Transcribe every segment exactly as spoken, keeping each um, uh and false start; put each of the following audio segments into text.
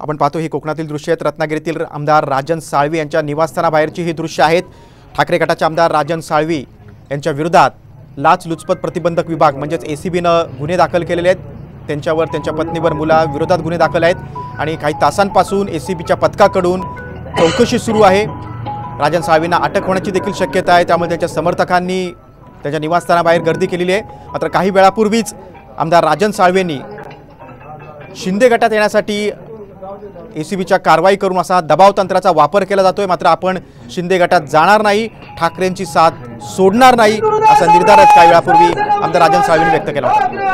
आपण पाहतो ही कोकणातील दृश्य आहेत। रत्नागिरीतील आमदार राजन साळवी यांच्या निवासस्थानाबाहेरची ही दृश्य आहेत। ठाकरे गटाचे आमदार राजन साळवी यांच्या विरोधात लाचलुचपत प्रतिबंधक विभाग म्हणजेच एसीबीनं गुन्हे दाखल केलेले आहेत। त्यांच्यावर त्यांच्या पत्नीवर मुला विरोधात गुन्हे दाखल आहेत आणि काही तासांपासून एसीबीच्या पथकाकडून चौकशी सुरू आहे। राजन साळवींना अटक होण्याची देखील शक्यता आहे, त्यामुळे त्यांच्या समर्थकांनी त्यांच्या निवासस्थानाबाहेर गर्दी केलेली आहे। मात्र काही वेळापूर्वीच आमदार राजन साळवींनी शिंदे गटात येण्यासाठी एसीबीच्या कारवाई करून असा दबाव तंत्राचा वापर केला जातोय। मात्र आपण शिंदे गटात जाणार नाही, ठाकरेंची साथ सोडणार नाही असा निर्धारच काही वेळापूर्वी आमदार राजन साळवींनी व्यक्त केला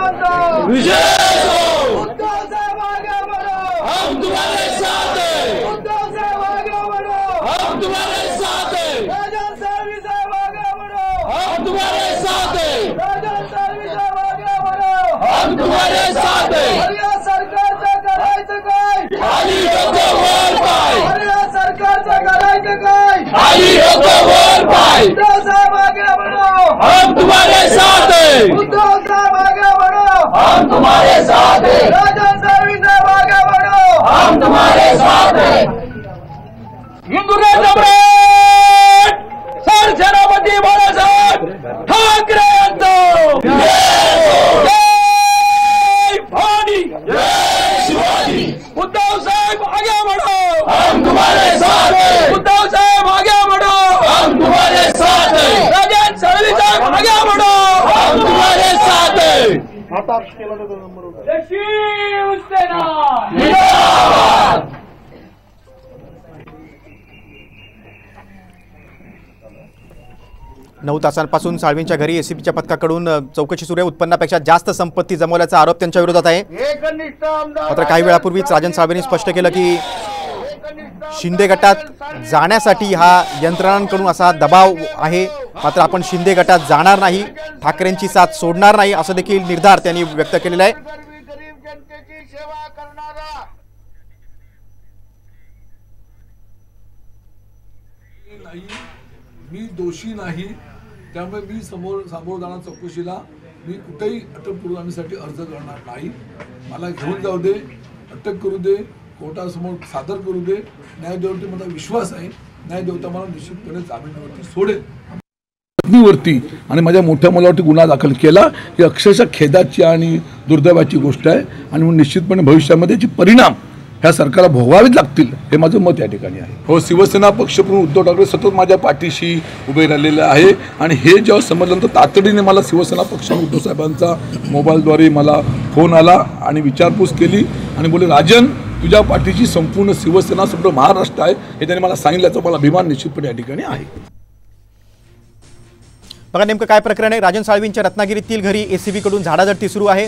हम तुम्हारे साथ हैं, उद्धव साहब आगे बढ़ो, हम तुम्हारे साथ हैं, राजन साळवी साहब आगे बढ़ो, हम तुम्हारे साथ हैं। हिंदुने सम्राट सरसेनापती बाळासाहेब ठाकरे यांचं जय भवानी, जय शिवाजी। उद्धव साहेब आगे बढ़ो, हम तुम्हारे साथ हैं, उद्धव साहेब आगे बढ़ो, हम तुम्हारे साथ हैं, राजन साळवी साहेब आगे बढ़ो, हम तुम्हारे साथ हैं। जय शिवसेना जिंदाबाद। नऊ तासांपासून साळवींच्या घरी एसीबीच्या पथकाकडून चौकशी सुरू आहे। उत्पन्नापेक्षा जास्त संपत्ती जमवल्याचा आरोप त्यांच्या विरोधात आहे। मात्र काही वेळापूर्वीच राजन साळवींनी स्पष्ट केलं की शिंदे गटात जाण्यासाठी हा यंत्रणांकडून असा दबाव आहे। मात्र आपण शिंदे गटात जाणार नाही, ठाकरेंची साथ सोडणार नाही असं देखील निर्धार त्यांनी व्यक्त केलेला आहे। मी दोषी नाही, त्यामुळे मी समोर समोर जाणार चौकशीला मी कुठेही अटकपूर्वसाठी अर्ज करणार नाही। मला घेऊन जाऊ दे, अटक करू दे, कोर्टासमोर सादर करू दे। न्यायदेवतेवरती मला विश्वास आहे, न्यायदेवता मला निश्चितपणे जामीनावरती सोडेल। पत्नीवरती आणि माझ्या मोठ्या मुलावरती गुन्हा दाखल केला ही अक्षरशः खेदाची आणि दुर्दैवाची गोष्ट आहे आणि म्हणून निश्चितपणे भविष्यामध्ये याचे परिणाम ह्या सरकारला भोगावेच लागतील हे माझं मत या ठिकाणी आहे। हो, शिवसेना पक्षप्रमुख उद्धव ठाकरे सतत माझ्या पाठीशी उभे राहिलेले आहे आणि हे जेव्हा समजलं तर तातडीने मला शिवसेना पक्ष उद्धव साहेबांचा मोबाईलद्वारे मला फोन आला आणि विचारपूस केली आणि बोले राजन तुझ्या पाठीची संपूर्ण शिवसेना संपूर्ण महाराष्ट्र आहे हे त्यांनी मला सांगितल्याचा मला अभिमान निश्चितपणे या ठिकाणी आहे। बघा नेमकं काय प्रकरण आहे। राजन साळवींच्या रत्नागिरीतील घरी एसीबी कडून झाडाझडती सुरू आहे।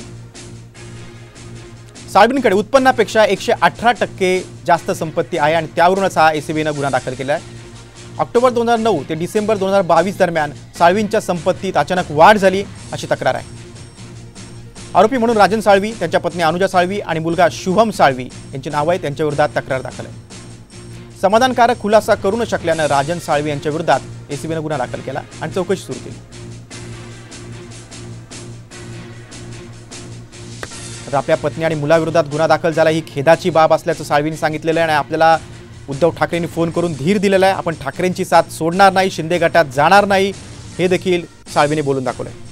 साळवींकडे उत्पन्नापेक्षा एकशे अठरा टक्के जास्त संपत्ती आहे आणि त्यावरूनच हा एसीबीनं गुन्हा दाखल केला आहे। ऑक्टोबर दोन हजार नऊ ते डिसेंबर दोन हजार बावीस दरम्यान साळवींच्या संपत्तीत अचानक वाढ झाली अशी तक्रार आहे। आरोपी म्हणून राजन साळवी, त्यांच्या पत्नी अनुजा साळवी आणि मुलगा शुभम साळवी यांची नावं आहेत। त्यांच्या विरोधात तक्रार दाखल आहे। समाधानकारक खुलासा करू न शकल्यानं राजन साळवी यांच्या विरोधात एसीबीनं गुन्हा दाखल केला आणि चौकशी सुरू केली। तर आपल्या पत्नी आणि मुलाविरोधात गुन्हा दाखल झाला ही खेदाची बाब असल्याचं साळवींनी सांगितलेलं आहे आणि आपल्याला उद्धव ठाकरेंनी फोन करून धीर दिलेला आहे। आपण ठाकरेंची साथ सोडणार नाही, शिंदे गटात जाणार नाही हे देखील साळवींनी बोलून दाखवलंय।